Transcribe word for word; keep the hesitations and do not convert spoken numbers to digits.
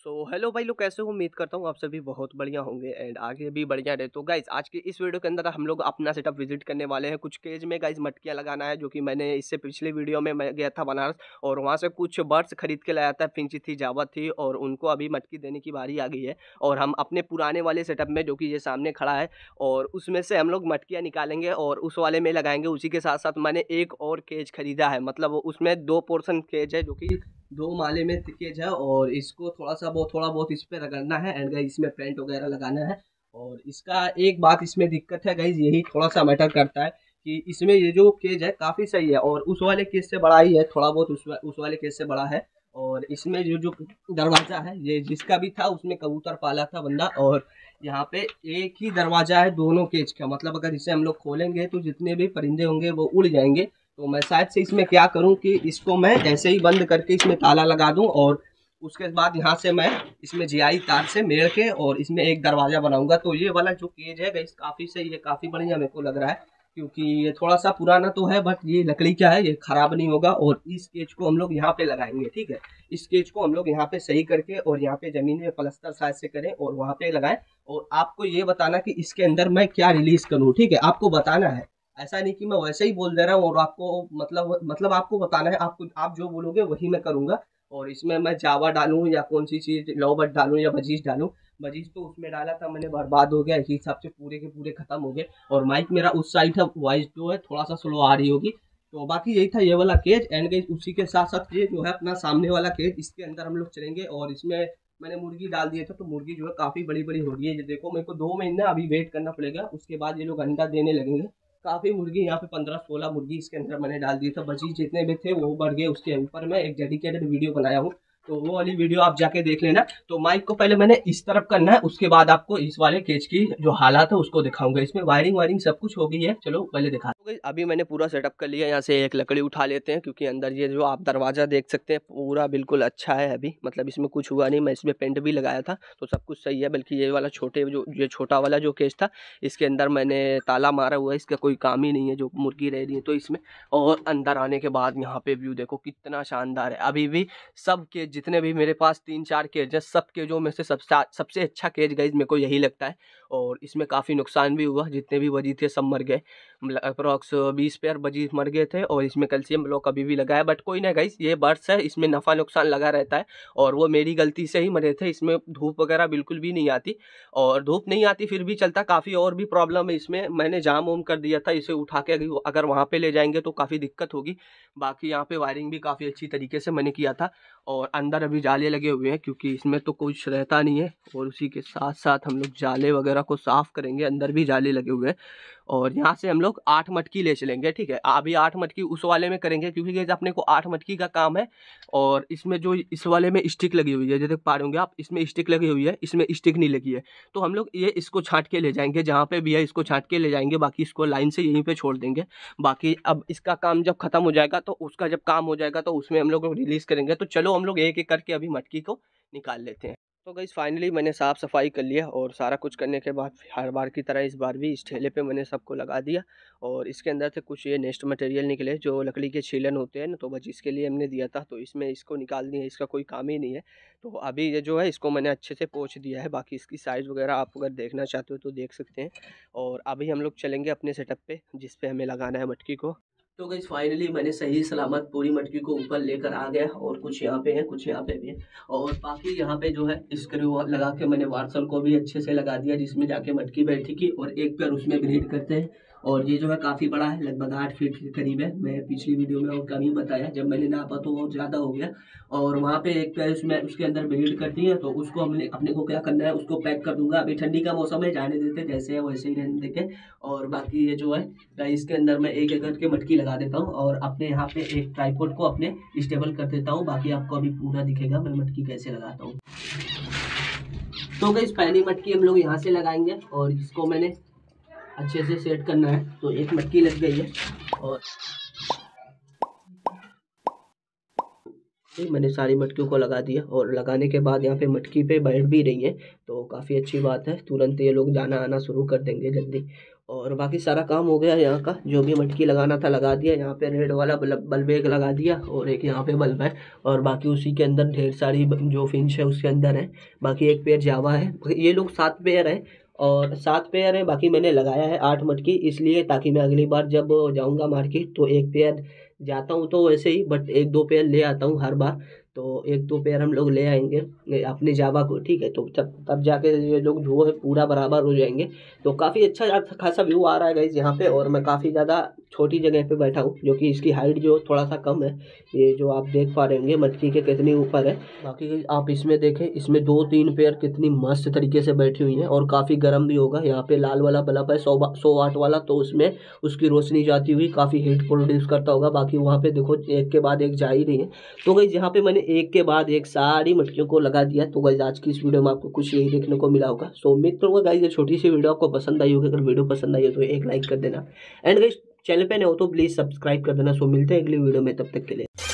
So hello भाई लोग, कैसे हो? उम्मीद करता हूँ आप सभी बहुत बढ़िया होंगे एंड आगे भी बढ़िया रहे। तो गाइज आज के इस वीडियो के अंदर हम लोग अपना सेटअप विजिट करने वाले हैं। कुछ केज में गाइज मटकियाँ लगाना है, जो कि मैंने इससे पिछले वीडियो में मैं गया था बनारस और वहाँ से कुछ बर्ड्स खरीद के लाया था। फिंची थी, जावा थी और उनको अभी मटकी देने की बारी आ गई है। और हम अपने पुराने वाले सेटअप में, जो कि ये सामने खड़ा है, और उसमें से हम लोग मटकियाँ निकालेंगे और उस वाले में लगाएंगे। उसी के साथ साथ मैंने एक और केज खरीदा है, मतलब उसमें दो पोर्शन केज है, जो कि दो माले में केज है। और इसको थोड़ा सा बहुत थोड़ा बहुत इस पे रगड़ना है एंड गाइस इसमें पेंट वगैरह लगाना है। और इसका एक बात इसमें दिक्कत है गाइस, यही थोड़ा सा मैटर करता है कि इसमें ये जो केज है काफ़ी सही है और उस वाले केज से बड़ा ही है, थोड़ा बहुत उस, वा, उस वाले केज से बड़ा है। और इसमें जो जो दरवाज़ा है, ये जिसका भी था उसमें कबूतर पाला था बंदा, और यहाँ पे एक ही दरवाज़ा है दोनों केज का। मतलब अगर इसे हम लोग खोलेंगे तो जितने भी परिंदे होंगे वो उड़ जाएंगे। तो मैं शायद से इसमें क्या करूं कि इसको मैं ऐसे ही बंद करके इसमें ताला लगा दूं और उसके बाद यहाँ से मैं इसमें जीआई तार से मेड़ के और इसमें एक दरवाज़ा बनाऊंगा। तो ये वाला जो केज है गाइस काफ़ी सही है, काफ़ी बढ़िया मेरे को लग रहा है, क्योंकि ये थोड़ा सा पुराना तो है बट ये लकड़ी का है, ये खराब नहीं होगा। और इस केज को हम लोग यहाँ पे लगाएंगे, ठीक है। इस केज को हम लोग यहाँ पे सही करके और यहाँ पे जमीन में प्लास्टर शायद से करें और वहाँ पे लगाएं। और आपको ये बताना कि इसके अंदर मैं क्या रिलीज करूँ, ठीक है, आपको बताना है। ऐसा नहीं कि मैं वैसे ही बोल दे रहा हूँ और आपको मतलब मतलब आपको बताना है, आपको आप जो बोलोगे वही मैं करूँगा। और इसमें मैं जावा डालूँ या कौन सी चीज़ लॉबर्ट डालूँ या बजीज डालूँ। बजीज तो उसमें डाला था मैंने, बर्बाद हो गया, इसी हिसाब से पूरे के पूरे खत्म हो गए। और माइक मेरा उस साइड है, वॉइस जो है थोड़ा सा स्लो आ रही होगी। तो बाकी यही था ये वाला केज एंड गाइस उसी के साथ साथ ये जो है अपना सामने वाला केज, इसके अंदर हम लोग चलेंगे। और इसमें मैंने मुर्गी डाल दिए थे, तो मुर्गी जो है काफ़ी बड़ी बड़ी हो रही है। ये देखो, मेरे को दो महीने अभी वेट करना पड़ेगा, उसके बाद ये लोग अंडा देने लगेंगे। काफ़ी मुर्गी, यहाँ पे पंद्रह सोलह मुर्गी इसके अंदर मैंने डाल दिए थे। बची जितने भी थे वो बढ़ गए। उसके ऊपर मैं एक डेडिकेटेड वीडियो बनाया हूँ, तो वो वाली वीडियो आप जाके देख लेना। तो माइक को पहले मैंने इस तरफ करना है, उसके बाद आपको इस वाले केज की जो हालात है उसको दिखाऊंगा। इसमें वायरिंग वायरिंग सब कुछ हो गई है, चलो पहले दिखा। तो गाइस अभी मैंने पूरा सेटअप कर लिया। यहाँ से एक लकड़ी उठा लेते हैं, क्योंकि अंदर ये जो आप दरवाज़ा देख सकते हैं पूरा बिल्कुल अच्छा है अभी, मतलब इसमें कुछ हुआ नहीं। मैं इसमें पेंट भी लगाया था तो सब कुछ सही है। बल्कि ये वाला छोटे जो ये छोटा वाला जो केज था, इसके अंदर मैंने ताला मारा हुआ है, इसका कोई काम ही नहीं है, जो मुर्गी रह रही है तो इसमें। और अंदर आने के बाद यहाँ पे व्यू देखो कितना शानदार है। अभी भी सब के जितने भी मेरे पास तीन चार केज है, सब केजों में से सबसे सबसे अच्छा केज गाइज मेरे को यही लगता है। और इसमें काफ़ी नुकसान भी हुआ, जितने भी बजी थे सब मर गए। अप्रॉक्स बीस पेयर बजी मर गए थे। और इसमें कैल्शियम ब्लॉक अभी भी लगा है, बट कोई ना गाइज, ये बर्ड्स है, इसमें नफ़ा नुकसान लगा रहता है। और वो मेरी गलती से ही मरे थे। इसमें धूप वगैरह बिल्कुल भी नहीं आती, और धूप नहीं आती फिर भी चलता। काफ़ी और भी प्रॉब्लम है इसमें, मैंने जाम वाम कर दिया था। इसे उठा के अगर वहाँ पे ले जाएंगे तो काफ़ी दिक्कत होगी। बाकी यहाँ पे वायरिंग भी काफ़ी अच्छी तरीके से मैंने किया था। और अंदर अभी जाले लगे हुए हैं, क्योंकि इसमें तो कुछ रहता नहीं है। और उसी के साथ साथ हम लोग जाले वगैरह को साफ़ करेंगे, अंदर भी जाले लगे हुए हैं। और यहाँ से हम लोग आठ मटकी ले चलेंगे, ठीक है। अभी आठ मटकी उस वाले में करेंगे, क्योंकि ये अपने को आठ मटकी का काम है। और इसमें जो इस वाले में स्टिक लगी हुई है, जो देख पा रहे होंगे आप, इसमें स्टिक लगी हुई है, इसमें स्टिक नहीं लगी है। तो हम लोग ये इसको छांट के ले जाएंगे, जहाँ पे भी है इसको छांट के ले जाएंगे। बाकी इसको लाइन से यहीं पे छोड़ देंगे। बाकी अब इसका काम जब खत्म हो जाएगा, तो उसका जब काम हो जाएगा तो उसमें हम लोग रिलीज करेंगे। तो चलो हम लोग एक एक करके अभी मटकी को निकाल लेते हैं। तो गाइस फाइनली मैंने साफ़ सफाई कर लिया, और सारा कुछ करने के बाद हर बार की तरह इस बार भी इस ठेले पे मैंने सबको लगा दिया। और इसके अंदर से कुछ ये नेक्स्ट मटेरियल निकले, जो लकड़ी के छीलन होते हैं ना, तो बस इसके लिए हमने दिया था। तो इसमें इसको निकाल दिया, इसका कोई काम ही नहीं है। तो अभी ये जो है इसको मैंने अच्छे से पोंछ दिया है। बाकी इसकी साइज़ वगैरह आप अगर देखना चाहते हो तो देख सकते हैं। और अभी हम लोग चलेंगे अपने सेटअप पे, जिस पे हमें लगाना है मटकी को। तो गाइस फाइनली मैंने सही सलामत पूरी मटकी को ऊपर लेकर आ गया, और कुछ यहाँ पे है, कुछ यहाँ पे भी है। और बाकी यहाँ पे जो है स्क्रू लगा के मैंने वार्सल को भी अच्छे से लगा दिया, जिसमें जाके मटकी बैठेगी। और एक पैर उसमें ब्रीड करते हैं। और ये जो है काफ़ी बड़ा है, लगभग आठ फीट के करीब है। मैं पिछली वीडियो में और कम ही बताया, जब मैंने नापा तो बहुत ज़्यादा हो गया। और वहाँ पे एक पैर उसमें उसके अंदर ब्रीड करती है, तो उसको हमने अपने को क्या करना है, उसको पैक कर दूंगा। अभी ठंडी का मौसम है, जाने देते जैसे है वैसे ही रहने देते। और बाकी ये जो है इसके अंदर मैं एक एक करके मटकी लगा देता हूँ, और अपने यहाँ पे एक ट्राइपॉड को अपने स्टेबल कर देता हूँ। बाकी आपको अभी पूरा दिखेगा मैं मटकी कैसे लगाता हूँ। तो गाइस पहली मटकी हम लोग यहाँ से लगाएंगे, और इसको मैंने अच्छे से सेट करना है। तो एक मटकी लग गई है, और मैंने सारी मटकियों को लगा दिया। और लगाने के बाद यहाँ पे मटकी पे बैठ भी रही है, तो काफ़ी अच्छी बात है। तुरंत ये लोग जाना आना शुरू कर देंगे जल्दी। और बाकी सारा काम हो गया यहाँ का, जो भी मटकी लगाना था लगा दिया। यहाँ पे रेड वाला बल्ब बल्ब एक लगा दिया और एक यहाँ पे बल्ब है, और बाकी उसी के अंदर ढेर सारी जो फिंच है उसके अंदर है। बाकी एक पेयर जावा है, ये लोग सात पेयर है और सात पेयर है। बाकी मैंने लगाया है आठ मटकी, इसलिए ताकि मैं अगली बार जब जाऊँगा मार्केट तो एक पेयर जाता हूँ तो वैसे ही, बट एक दो पेयर ले आता हूँ हर बार। तो एक दो पेयर हम लोग ले आएंगे अपने जावा को, ठीक है। तो तब तब जाके ये लोग जो है पूरा बराबर हो जाएंगे। तो काफ़ी अच्छा खासा व्यू आ रहा है गाइस यहाँ पे, और मैं काफ़ी ज़्यादा छोटी जगह पे बैठा हूँ, जो कि इसकी हाइट जो थोड़ा सा कम है। ये जो आप देख पा रहे होंगे मटकी के कितनी ऊपर है। बाकी आप इसमें देखें, इसमें दो तीन पेयर कितनी मस्त तरीके से बैठी हुई हैं, और काफ़ी गर्म भी होगा। यहाँ पे लाल वाला बल्ब है सौ सौ वाट वाला, तो उसमें उसकी रोशनी जाती हुई काफ़ी हीट प्रोड्यूस करता होगा। बाकी वहाँ पे देखो एक के बाद एक जा ही रही है। तो गाइस यहाँ पे मैंने एक के बाद एक सारी मटकियों को लगा दिया। तो गाइस आज की इस वीडियो में आपको कुछ यही देखने को मिला होगा। सो उम्मीद करूँगा गाइस ये छोटी सी वीडियो आपको पसंद आई होगी। अगर वीडियो पसंद आई हो तो एक लाइक कर देना, एंड गाइस चैनल पे नए हो तो प्लीज़ सब्सक्राइब कर देना। सो मिलते हैं अगली वीडियो में, तब तक के लिए।